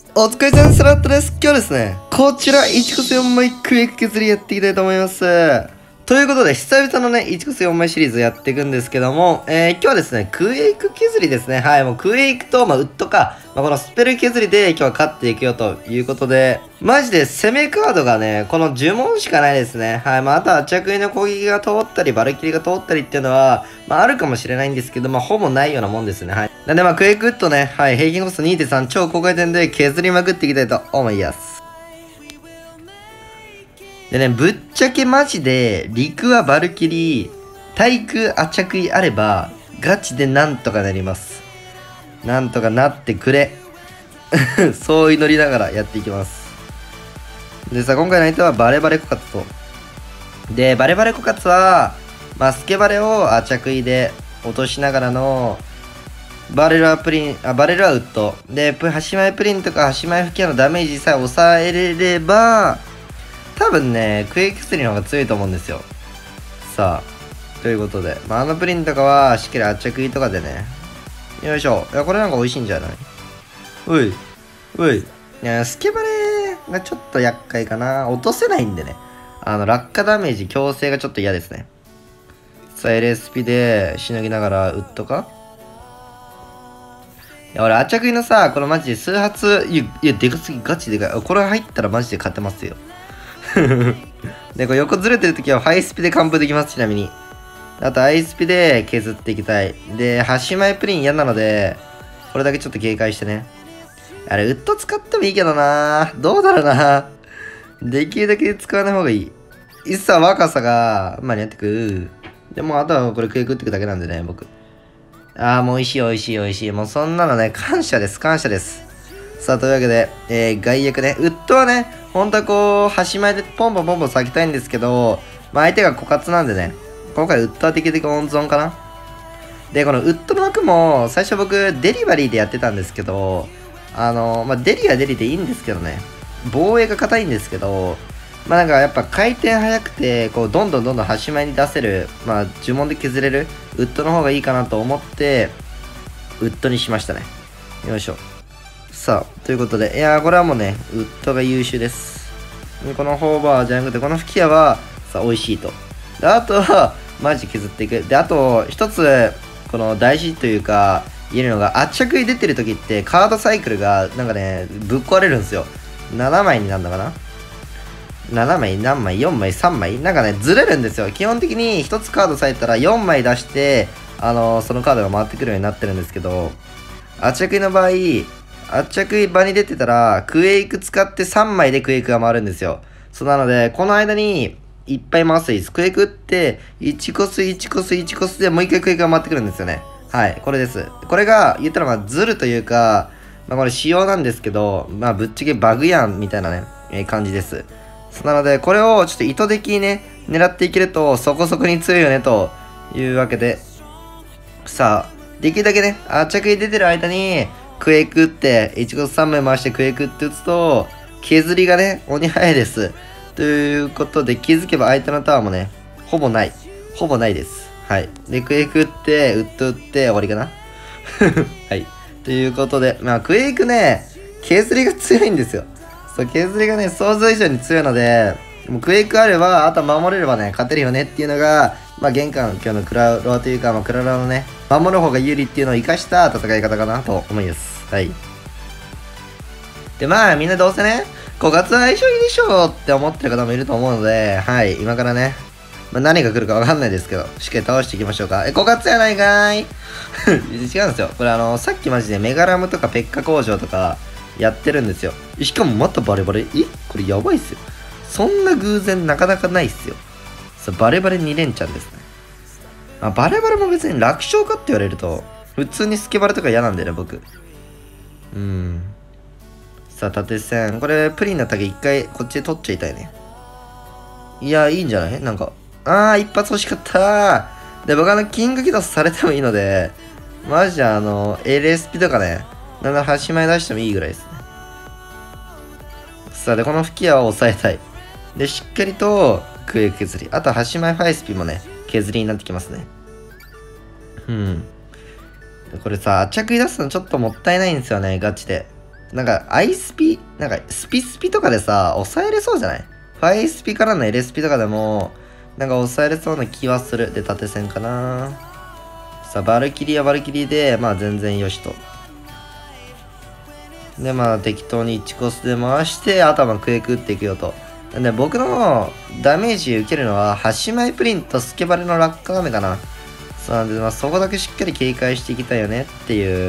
お疲れ様です。ラットです。今日はですね、こちら、1コス4枚クエイク削りやっていきたいと思います。ということで、久々のね、1コス4枚シリーズやっていくんですけども、今日はですね、クエイク削りですね。はい、もうクエイクと、ウッドか、このスペル削りで今日は勝っていくよということで、マジで攻めカードがね、この呪文しかないですね。はい、あとは着衣の攻撃が通ったり、バルキリが通ったりっていうのは、あるかもしれないんですけど、ほぼないようなもんですね。はい。なんでクエイクウッドね、はい、平均コスト 2.3 超高回転で削りまくっていきたいと思います。でね、ぶっちゃけマジで、陸はバルキリー、対空圧着衣あれば、ガチでなんとかなります。なんとかなってくれ。そう祈りながらやっていきます。でさ、今回の相手はバレバレコカツと。で、バレバレコカツは、スケバレを圧着衣で落としながらの、バレルはウッド。で、端前プリンとか端前吹き矢のダメージさえ抑えれれば、多分ね、クエイク3の方が強いと思うんですよ。さあ、ということで、あのプリンとかはしっかり圧着衣とかでね。よいしょ。いや、これなんか美味しいんじゃない？おい。おい。いや、スケバレがちょっと厄介かな。落とせないんでね。落下ダメージ強制がちょっと嫌ですね。さあ、LSP でしのぎながらウッドか？いや、俺、圧着衣のさ、このマジで数発、いや、でかすぎ、ガチでかい。これ入ったらマジで勝てますよ。で、これ横ずれてるときはハイスピで完封できます、ちなみに。あと、ハイスピで削っていきたい。で、端前プリン嫌なので、これだけちょっと警戒してね。あれ、ウッド使ってもいいけどな。どうだろうな。できるだけ使わない方がいい。いっさ若さが、やってく。でも、あとはこれ食い食ってくだけなんでね、僕。もう美味しい美味しい美味しい。もうそんなのね、感謝です、感謝です。さあ、というわけで、外役ね、ウッドはね、本当はこう、端前でポンポンポンポン咲きたいんですけど、相手が枯渇なんでね、今回ウッドはできるだけ温存かな。で、このウッドの枠も、最初僕、デリバリーでやってたんですけど、デリはデリでいいんですけどね、防衛が硬いんですけど、なんかやっぱ回転速くて、こう、どんどん端前に出せる、呪文で削れる、ウッドの方がいいかなと思って、ウッドにしましたね。よいしょ。さあ、ということで、いやー、これはもうね、ウッドが優秀です。でこのホーバーじゃなくて、この吹き矢は、さあ、美味しいと。で、あとは、マジ削っていく。で、あと、一つ、この大事というか、言えるのが、圧着に出てる時って、カードサイクルが、なんかね、ぶっ壊れるんですよ。7枚になるのかな？ 7 枚、何枚、4枚、3枚なんかね、ずれるんですよ。基本的に1つカードされたら4枚出して、そのカードが回ってくるようになってるんですけど、圧着の場合、圧着場に出てたら、クエイク使って3枚でクエイクが回るんですよ。そうなので、この間に、いっぱい回すといいです。クエイクって、1コス1コス1コスでもう一回クエイクが回ってくるんですよね。はい、これです。これが、言ったらズルというか、これ仕様なんですけど、ぶっちゃけバグやん、みたいなね、感じです。なので、これをちょっと意図的にね、狙っていけると、そこそこに強いよね、というわけで。さあ、できるだけね、圧着に出てる間に、クエイクって、1コス3枚回してクエイクって打つと、削りがね、鬼早いです。ということで、気づけば相手のタワーもね、ほぼない。ほぼないです。はい。で、クエイク打って、ウッド打って終わりかな。はい。ということで、クエイクね、削りが強いんですよ。そう、削りがね、想像以上に強いので、もうクエイクあれば、あとは守れればね、勝てるよねっていうのが、玄関、今日のクラロワというか、クラロワのね、守る方が有利っていうのを生かした戦い方かなと思います。はい。で、みんなどうせね、枯渇は相性いいでしょうって思ってる方もいると思うので、はい、今からね、何が来るかわかんないですけど、しっかり倒していきましょうか。枯渇やないかーい。違うんですよ。これさっきマジでメガラムとかペッカ工場とかやってるんですよ。しかもまたバレバレ。これやばいっすよ。そんな偶然なかなかないっすよ。バレバレ2連チャンですね。バレバレも別に楽勝かって言われると、普通にスケバレとか嫌なんだよね、僕。さあ、縦線。これ、プリンの竹一回こっちで取っちゃいたいね。いや、いいんじゃない？なんか。一発欲しかったー。で、僕キングキドスされてもいいので、マジでLSP とかね、端前出してもいいぐらいですね。さあ、で、この吹き矢を抑えたい。で、しっかりと、クエイク削り。あと、端前ファイスピもね、削りになってきますね。これさ、圧着出すのちょっともったいないんですよね、ガチで。 なんか、アイスピ、なんか、スピスピとかでさ、抑えれそうじゃない？ファイスピからの LSP とかでも、なんか抑えれそうな気はする。で、縦線かな。さあ、バルキリーはバルキリーで、まあ全然よしと。で、まあ適当に1コスで回して、頭クエイク打っていくよと。で、僕のダメージ受けるのは、端前プリンとスケバレの落下雨かな。そうなんで、まあそこだけしっかり警戒していきたいよねっていう。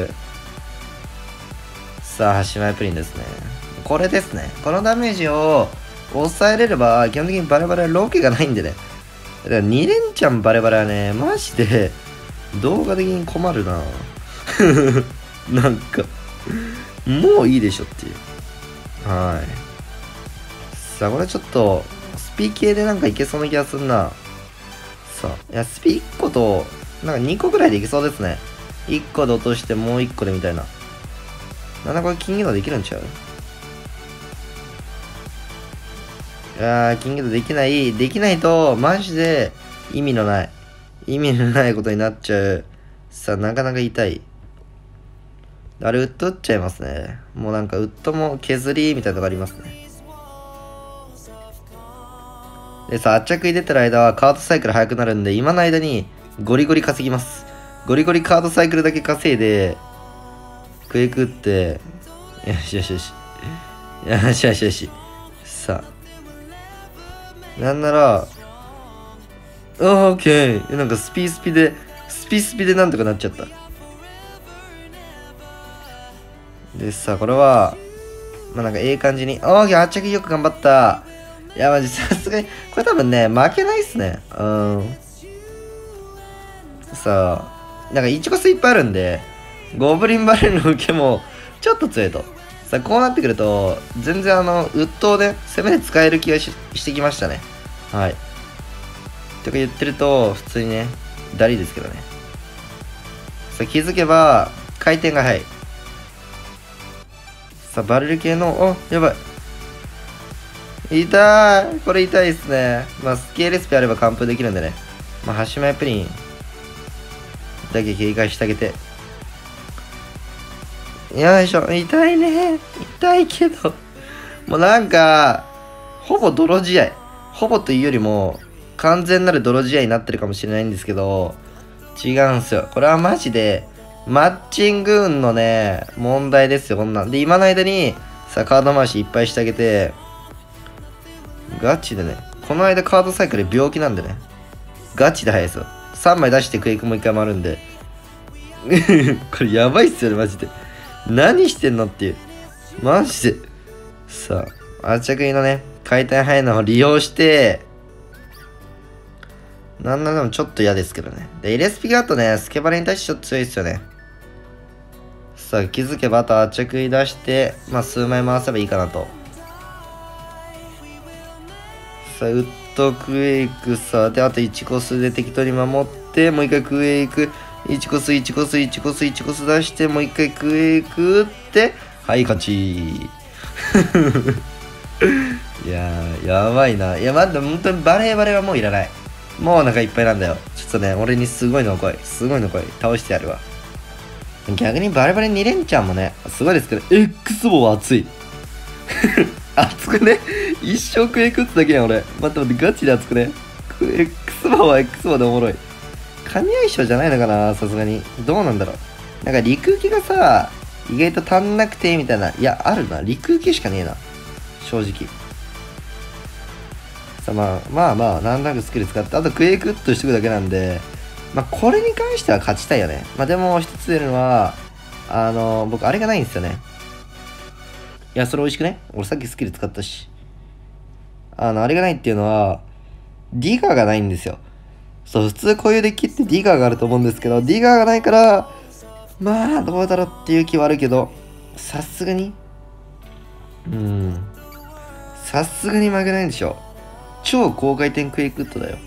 さあ、端前プリンですね。これですね。このダメージを抑えれれば、基本的にバレバレはロケがないんでね。だから2連チャンバレバレはね、マジで動画的に困るななんか、もういいでしょっていう。はい。さあ、これちょっと、スピ系でなんかいけそうな気がするな。さあ、いや、スピ1個と、なんか2個ぐらいでいけそうですね。1個で落としてもう1個でみたいな。なんだこれ金魚度できるんちゃう？いやー、金魚度できないと、マジで意味のないことになっちゃう。さあ、なかなか痛い。あれ、ウッド打っちゃいますね。もうなんか、ウッドも削りみたいなのがありますね。でさ、圧着入れてる間はカードサイクル速くなるんで、今の間にゴリゴリ稼ぎます。ゴリゴリカードサイクルだけ稼いで、クエイク打って、よしよしよし。よしよしよし。さあ。なんなら、オッケー。なんかスピスピでなんとかなっちゃった。でさ、これは、まあなんかええ感じに、オッケー、圧着よく頑張った。いや、マジさすがに、これ多分ね、負けないっすね。さあ、なんか1コスいっぱいあるんで、ゴブリンバレルの受けもちょっと強いと。さあ、こうなってくると、全然ウッドをね、攻めで使える気がしてきましたね。はい。とか言ってると、普通にね、ダリですけどね。さあ、気づけば、回転が早い。さあ、バレル系の、やばい。痛い。これ痛いですね。まあ、スケールスピあれば完封できるんでね。まあ、端前プリンだけ警戒してあげて。よいしょ。痛いね。痛いけど。もうなんか、ほぼ泥試合。ほぼというよりも、完全なる泥試合になってるかもしれないんですけど、違うんすよ。これはマジで、マッチング運のね、問題ですよ、こんなん。で、今の間に、さあ、カード回しいっぱいしてあげて、ガチでね、この間カードサイクル病気なんでね、ガチで早いですよ。3枚出してクエイクもう1回回るんで、これやばいっすよね、マジで。何してんのっていう。マジで。さあ、圧着のね、回転早いのを利用して、なんならでもちょっと嫌ですけどね。で、LSP があとね、スケバレに対してちょっと強いですよね。さあ、気づけばあと圧着に出して、まあ数枚回せばいいかなと。さあ、ウッドクエイクさ、で、あと1コスで適当に守って、もう一回クエイク、1コス、1コス、1コス、1コス出して、もう一回クエイク打って、はい、勝ち。いやー、やばいな。いや、待って、本当にバレーはもういらない。もうお腹いっぱいなんだよ。ちょっとね、俺にすごいの来い。すごいの来い。倒してやるわ。逆にバレ2連チャンもね、すごいですけど、X 棒は熱い。熱くね？一生クエイク打つだけやん、俺。待って、ガチで熱くね？X 棒は X 棒でおもろい。神相性じゃないのかな、さすがに。どうなんだろう。なんか陸受けがさ、意外と足んなくて、みたいな。いや、あるな。陸受けしかねえな。正直。さあ、まあ、なんとなくスキル使って、あとクエイクっとしておくだけなんで、まあ、これに関しては勝ちたいよね。まあ、でも、一つ言えるのは、僕、あれがないんですよね。いや、それ美味しくね？俺さっきスキル使ったし。あれがないっていうのは、ディガーがないんですよ。そう、普通こういうデッキってディガーがあると思うんですけど、ディガーがないから、まあ、どうだろうっていう気はあるけど、さすがにさすがに負けないんでしょ。超高回転クイックッドだよ。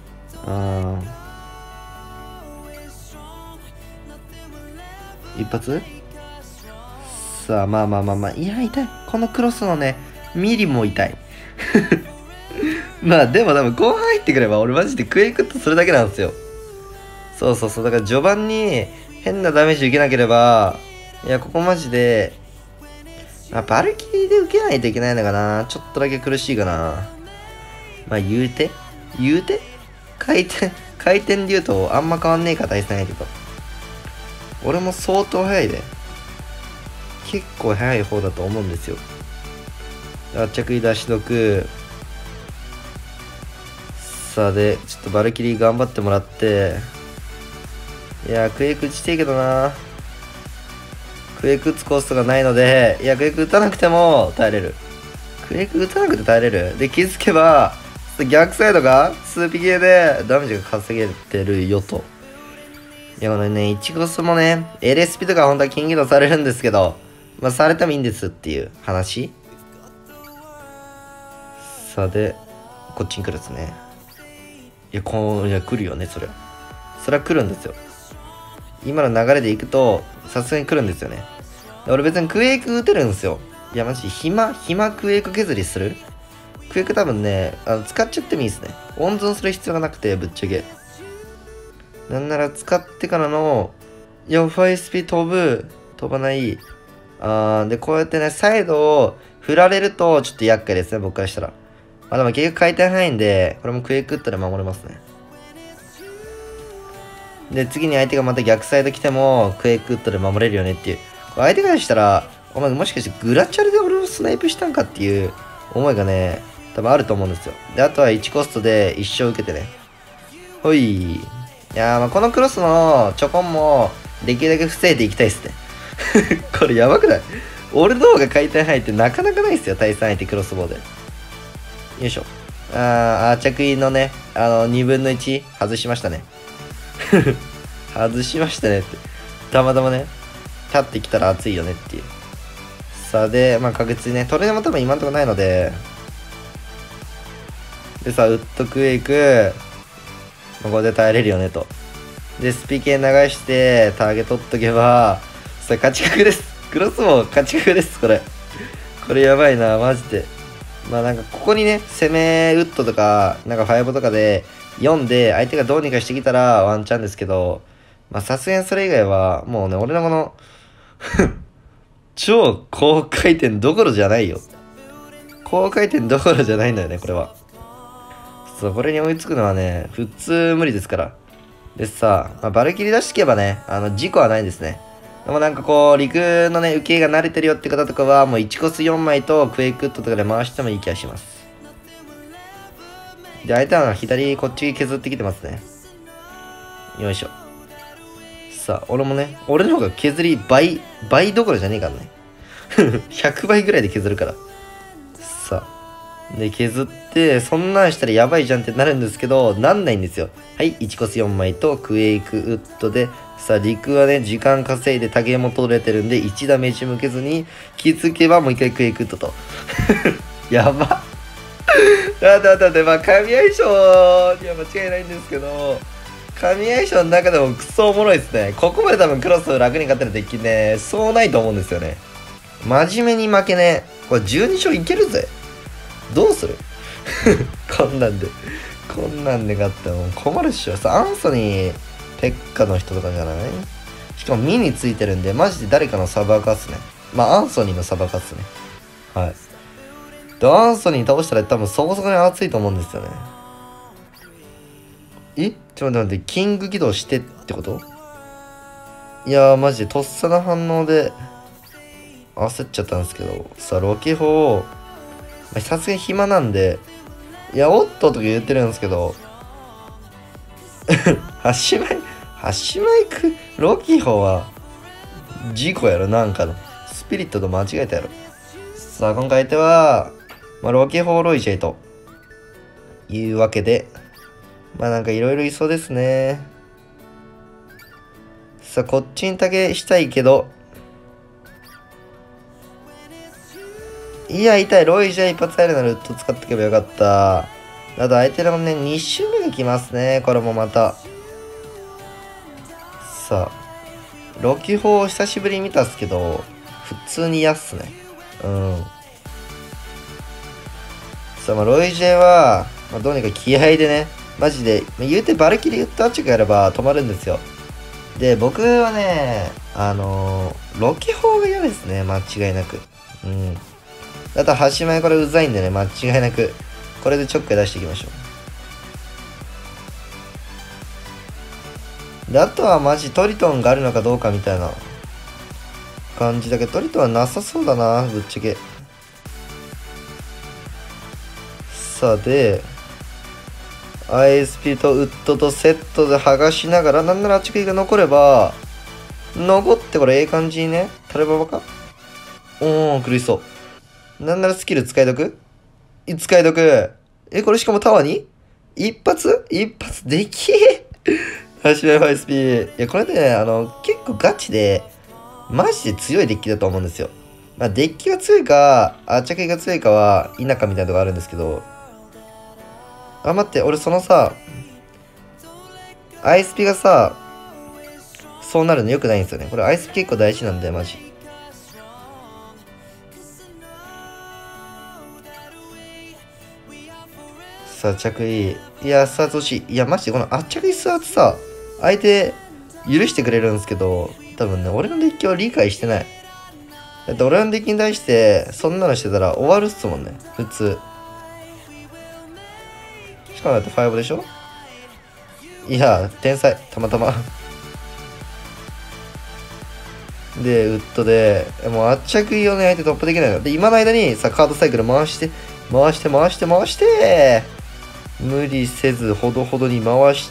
一発さあ、まあ。いや、痛い。このクロスのね、ミリも痛い。まあ、でも多分後半入ってくれば、俺マジでクエイクッとするだけなんですよ。そう。だから序盤に変なダメージ受けなければ、いや、ここマジで、 バルキリーで受けないといけないのかな。ちょっとだけ苦しいかな。まあ言うて回転で言うとあんま変わんねえか、対戦相手と。俺も相当早いで。結構早い方だと思うんですよ。着衣出しとく。さあで、ちょっとバルキリー頑張ってもらって。いや、クエイク打ちてえけどな。クエイク打つコストがないので、いや、クエイク打たなくても耐えれる。クエイク打たなくて耐えれる。で、気づけば、逆サイドが 2PK でダメージが稼げてるよと。いや、このね、1コスもね、LSP とか本当は金起動されるんですけど、まあ、されてもいいんですっていう話。さあで、こっちに来るですね。いや、来るよね、それは来るんですよ。今の流れでいくと、さすがに来るんですよね。俺別にクエイク打てるんですよ。いや、マジ暇クエイク削りする？クエイク多分ね、使っちゃってもいいですね。温存する必要がなくて、ぶっちゃけ。なんなら使ってからの、いや、FISP 飛ばない。で、こうやってね、サイドを振られると、ちょっと厄介ですね、僕からしたら。まあでも結局回転早いんで、これもクエイク打ったら守れますね。で、次に相手がまた逆サイド来ても、クエイク打ったら守れるよねっていう。相手からしたら、お前もしかしてグラチャルで俺をスナイプしたんかっていう思いがね、多分あると思うんですよ。で、あとは1コストで一生受けてね。ほい。いやー、まあこのクロスのちょこんも、できるだけ防いでいきたいっすね。これやばくない？俺の方が回転入ってなかなかないっすよ、対戦相手クロスボウで。よいしょ。着衣のね、2分の1外しましたね。外しましたねって。たまたまね、立ってきたら熱いよねっていう。さあで、まあ確実にね、トレードも多分今んとこないので、でさ、ウッドクエイク、ここで耐えれるよねと。で、スピ系流して、ターゲ取っとけば、それ勝ち確です。クロスも勝ち確です、これ。これやばいな、マジで。まあなんかここにね、攻めウッドとか、なんかファイブとかで読んで、相手がどうにかしてきたらワンチャンですけど、まあさすがにそれ以外は、もうね、俺のこの超高回転どころじゃないよ。高回転どころじゃないんだよね、これは。そう、これに追いつくのはね、普通無理ですから。でさ、まあ、バルキリ出してけばね、事故はないですね。でもなんかこう、陸のね、受けが慣れてるよって方とかは、もう1コス4枚とクエイクウッドとかで回してもいい気がします。で、相手は左こっち削ってきてますね。よいしょ。さあ、俺もね、俺の方が削り倍どころじゃねえからね。100倍ぐらいで削るから。さあ。で、削って、そんなんしたらやばいじゃんってなるんですけど、なんないんですよ。はい、1コス4枚とクエイクウッドで、さあ、陸はね、時間稼いでタゲも取れてるんで、1ダメージ向けずに、気づけばもう一回クエイクウッドと。やば。だって、まあ、神相性には間違いないんですけど、神相性の中でもクソおもろいですね。ここまで多分クロス楽に勝てるデッキね、そうないと思うんですよね。真面目に負けね。これ12勝いけるぜ。どうする？こんなんで勝ったらもう困るっしょ。さ、アンソニー、ペッカの人とかじゃない？しかもミについてるんで、マジで誰かのサバカっすね。まあ、アンソニーのサバカっすね。はい。で、アンソニー倒したら多分そこそこに熱いと思うんですよね。ちょっと待って、キング起動してってこと？いやー、マジでとっさの反応で焦っちゃったんですけど、さ、ロケ砲、さすがに暇なんで、いや、おっととか言ってるんですけど、8枚ロキホは、事故やろ、なんかの。スピリットと間違えたやろ。さあ、今回相手は、まあ、ロキホロイジェイというわけで、まあなんかいろいろいそうですね。さあ、こっちにだけしたいけど、いや、痛い。ロイジャ一発入るならウッド使っておけばよかった。あと相手のね、2周目が来ますね。これもまた。さあ、ロキ砲久しぶりに見たっすけど、普通に嫌っすね。うん。さあ、まあ、ロイジェは、まあ、どうにか気合でね、マジで、まあ、言うてバルキリウッドアッチがやれば止まるんですよ。で、僕はね、ロキ砲が嫌ですね。間違いなく。 うん。あと、端前これうざいんでね、間違いなく、これでちょっかい出していきましょう。で、あとはマジトリトンがあるのかどうかみたいな感じだけど、トリトンはなさそうだな、ぶっちゃけ。さあ、で、ISP とウッドとセットで剥がしながら、なんならあっちが残れば、残ってこれええ感じにね、タレババかおー、苦しそう。なんならスキル使いどく使いどく。これしかもタワーに一発できえ橋目 5SP。いや、これね、結構ガチで、マジで強いデッキだと思うんですよ。まあ、デッキが強いか、あっちゃけが強いかは、否かみたいなとこあるんですけど、あ、待って、俺そのさ、ISP がさ、そうなるの良くないんですよね。これ ISP 結構大事なんだよ、マジ。さあ、着衣。いや、スアーツ欲しい。いや、マジでこのあっちゃけスアーツさ、相手、許してくれるんですけど、多分ね、俺のデッキを理解してない。だって俺のデッキに対して、そんなのしてたら終わるっすもんね、普通。しかもだって5でしょいや、天才、たまたまで、ウッドで、もうあっちゃくいをね、相手突破できないの。で、今の間にさ、カードサイクル回して、無理せず、ほどほどに回して、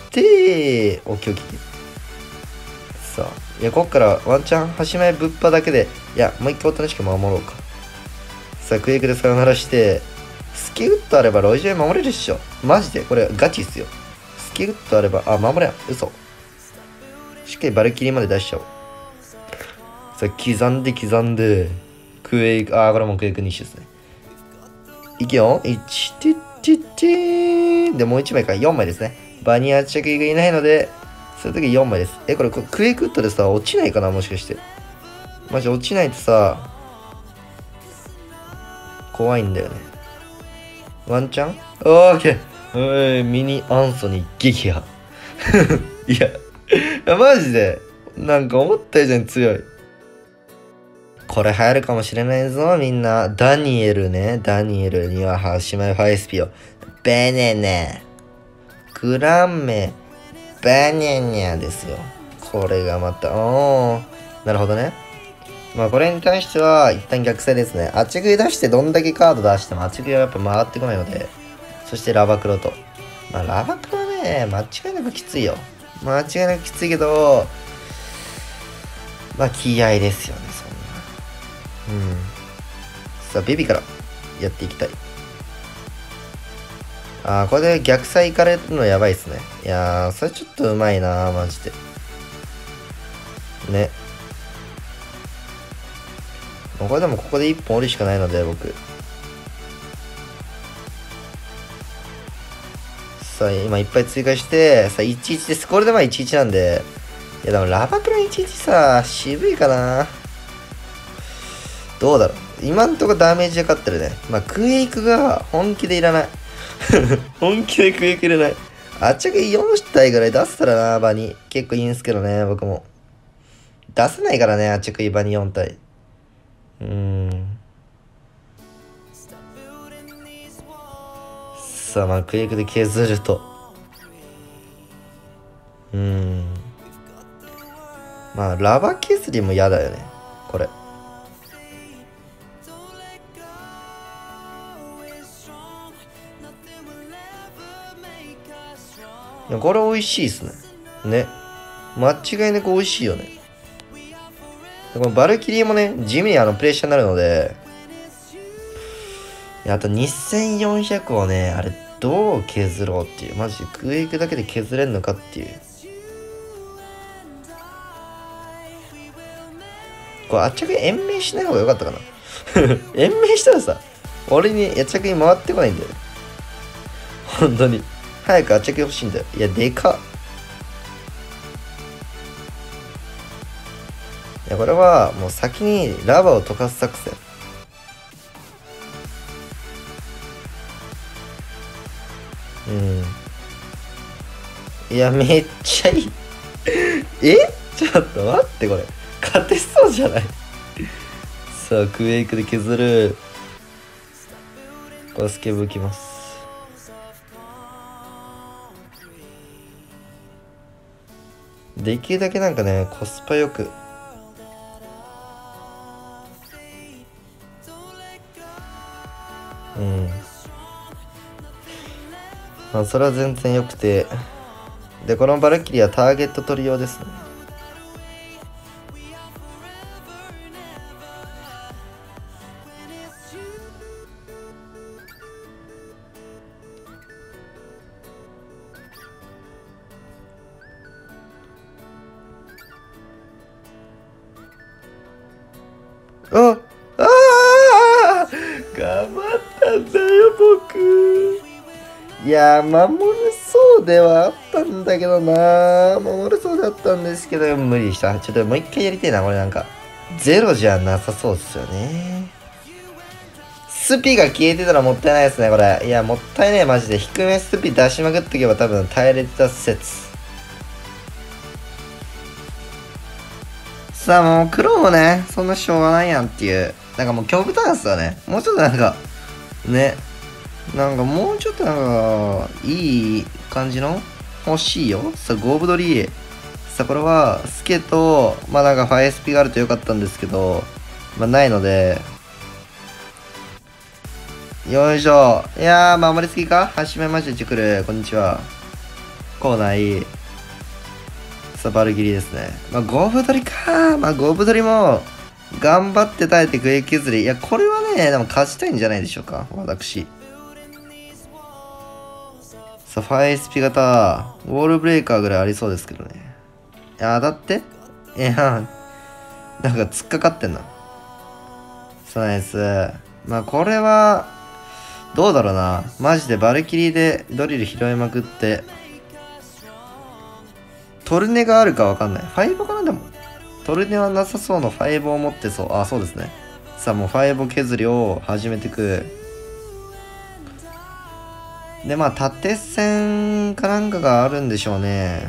オッケーオッケー。さあ、いや、こっからワンチャン、端前ぶっぱだけで、いや、もう一回おとなしく守ろうか。さあ、クエイクでさよならして、スキウッドあればロイジェ守れるっしょ。マジで、これガチっすよ。スキウッドあれば、あ、守れん。嘘。しっかりバルキリーまで出しちゃおう。さあ、刻んで、クエイク、これもクエイク2種ですね。いくよ。1、てってってで、もう1枚か。4枚ですね。バニア着がいないので、そういう時4枚です。これクエイクッドでさ、落ちないかなもしかして。マジ落ちないとさ、怖いんだよね。ワンチャンオーケーミニアンソニー撃破。いや、マジで、なんか思った以上に強い。これ流行るかもしれないぞ、みんな。ダニエルね。ダニエルにはハシマイファイスピオ。ベネネ。グランメ。ベネネャですよ。これがまた、なるほどね。まあこれに対しては一旦逆サイですね。あっち食い出してどんだけカード出してもあっち食いはやっぱ回ってこないので。そしてラバクロと。まあラバクロはね、間違いなくきついよ。間違いなくきついけど、まあ気合ですよね、そんな。うん。さあ、ベビーからやっていきたい。これで逆サイ行かれるのやばいっすね。いやー、それちょっとうまいなマジで。ね。これでもここで1本折るしかないので、僕。さあ、今いっぱい追加して、さあ、11です。これでまあ11なんで。いや、でもラバクラ11さ、渋いかな。どうだろう。今んとこダメージで勝ってるね。まあ、クエイクが本気でいらない。本気でクエイクいらない。あっちゃけ4体ぐらい出せたらな、場に。結構いいんすけどね、僕も。出せないからね、あっちゃけ場に4体。さあ、まあ、クエイクで削ると。まあ、ラバ削りも嫌だよね。これ。いや、これ美味しいっすね。ね。間違いなく美味しいよね。このバルキリーもね、地味にプレッシャーになるので、あと2400をね、あれ、どう削ろうっていう。マジでクエイクだけで削れんのかっていう。これ、あっちゃく延命しない方がよかったかな。延命したらさ、俺にあっちゃくに回ってこないんだよね。本当に。早くあっちゃく欲しいんだよ。いや、でかっ。いや、これはもう先にラバーを溶かす作戦。いや、めっちゃいい。ちょっと待って、これ。勝てそうじゃないさあ、クエイクで削る。バスケ部きます。できるだけなんかね、コスパよく。うん。まあ、それは全然良くて。で、このバルキリーはターゲット取り用ですね。ああー頑張ったんだよ、僕。いやー、守れそうではあったんだけどな。守れそうだったんですけど、無理でした。ちょっともう一回やりたいな、これなんか。ゼロじゃなさそうですよね。スピが消えてたらもったいないですね、これ。いや、もったいない、マジで。低めスピ出しまくっとけば多分耐えれてた説。さあ、もう黒もね、そんなしょうがないやんっていう。なんかもう極端っすよね。もうちょっとなんか、ね。なんかもうちょっとなんか、いい感じの欲しいよ。さあ、ゴーブドリー。さあ、これは、スケと、まあなんかファイスピがあるとよかったんですけど、まあないので、よいしょ。いやー、守りすぎかはじめまして、チュクル。こんにちは。校内。さあ、バルギリですね。まあ、ゴブドリか。まあ、ゴブドリも、頑張って耐えてクエ削り。いや、これはね、でも勝ちたいんじゃないでしょうか。私。さあ、ファイスピ型、ウォールブレーカーぐらいありそうですけどね。いや、当たっていや、なんか突っかかってんな。そうナイス。まあ、これは、どうだろうな。マジでバルキリーでドリル拾いまくって、トルネがあるかわかんない。ファイボかなでも。トルネはなさそうのファイボを持ってそう。あ、そうですね。さあもうファイボ削りを始めていく。で、まあ縦線かなんかがあるんでしょうね。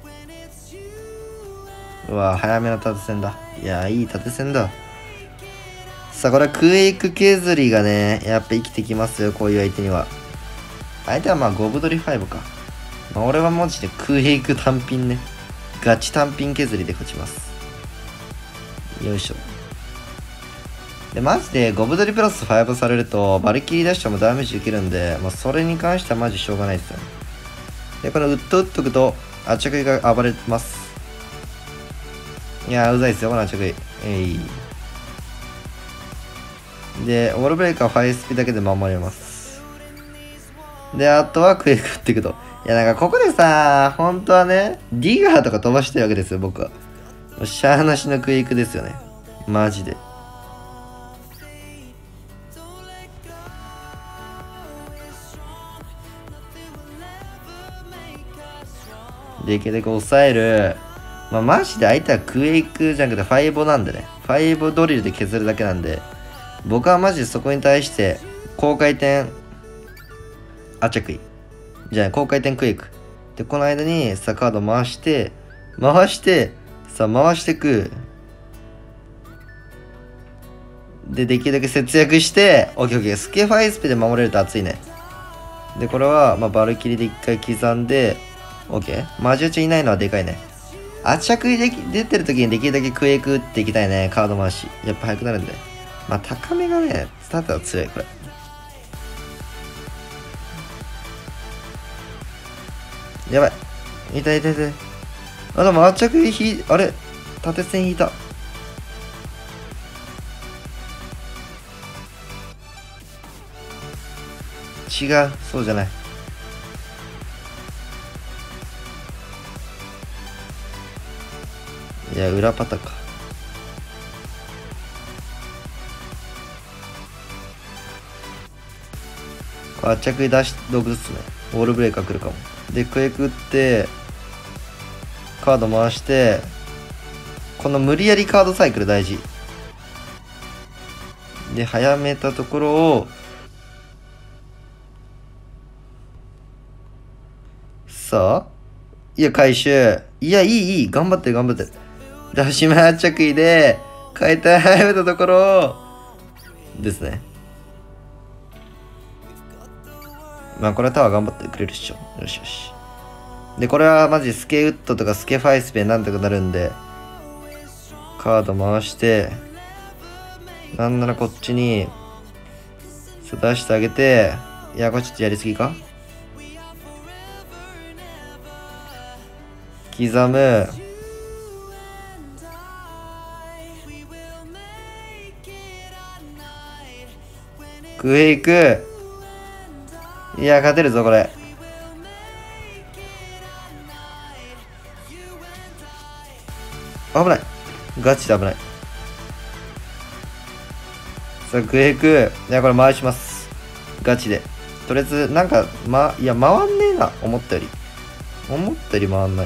うわ、早めの縦線だ。いや、いい縦線だ。さあこれはクエイク削りがね、やっぱ生きてきますよ、こういう相手には。相手はまあゴブドリ5か。まあ、俺はマジでクエイク単品ね。ガチ単品削りで勝ちます。よいしょ。で、マジでゴブドリプラス5されると、バルキリーダッシュもダメージ受けるんで、まあ、それに関してはマジしょうがないですよね。で、これウッド打っとくと、あちゃくいが暴れます。いやー、うざいですよ、このあちゃくい。で、オールブレーカーファイスピだけで守れます。で、あとはクエイク打っていくと。いや、なんかここでさ、本当はね、ディガーとか飛ばしたいわけですよ、僕は。シャーなしのクエイクですよね。マジで。できるだけ抑える。まあ、マジで相手はクエイクじゃなくてファイボなんでね。ファイボドリルで削るだけなんで、僕はマジでそこに対して、高回転、あちゃくい。じゃあ、高回転クエイク。で、この間にさ、カード回して、さ、回してく。で、できるだけ節約して、オッケーオッケー。スケファイスピで守れると熱いね。で、これは、まあ、バルキリで一回刻んで、オッケー。マジ打ちいないのはでかいね。あちゃくいで出てる時にできるだけクエイク打っていきたいね。カード回し。やっぱ速くなるんで。まあ、高めがね、スタートは強い、これ。やばい。痛い痛い痛い。あ、でもあちゃくいあれ縦線引いた。違う。そうじゃない。いや、裏パタか。あっちゃくい出し、毒ずつね。ウォールブレーカー来るかも。で、クエイク打って、カード回して、この無理やりカードサイクル大事。で、早めたところを、さあ、いや、回収。いや、いい、頑張ってる。で、端前着衣で、 変えて始めたところですね。まあこれはタワー頑張ってくれるっしょ。よしよし。で、これはマジスケウッドとかスケファイスペなんとかなるんで、カード回して、なんならこっちに、出してあげて、いや、これちょっとやりすぎか？刻む。クエイク。いや、勝てるぞ、これ。危ない。ガチで危ない。さあ、クエイク。いや、これ回します。ガチで。とりあえず、なんか、いや、回んねえな。思ったより回んない。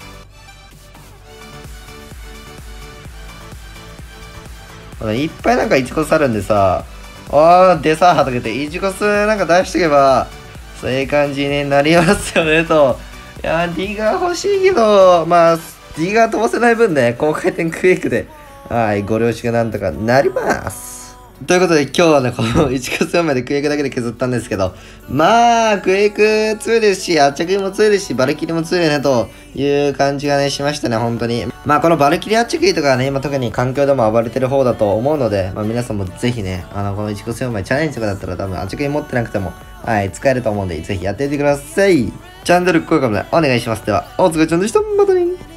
いっぱいなんかイチコスあるんでさ、でさ、はたけて、イチコスなんか出しとけば、そういう感じになりますよね、と。いや、ディガー欲しいけど、まあ、ディガー飛ばせない分ね、高回転クエイクで、はい、ご了承がなんとかなります。ということで今日はね、この1コス4枚でクエイクだけで削ったんですけど、まあ、クエイク強いですし、アッチャクリも強いですし、バルキリも強いね、という感じがね、しましたね、本当に。まあ、このバルキリアッチャクリとかはね、今特に環境でも暴れてる方だと思うので、まあ、皆さんもぜひね、この1コス4枚チャレンジとかだったら多分アッチャクリ持ってなくても、はい、使えると思うんで、ぜひやってみてください。チャンネル高評価もね、お願いします。では、お疲れちゃんでした。またね。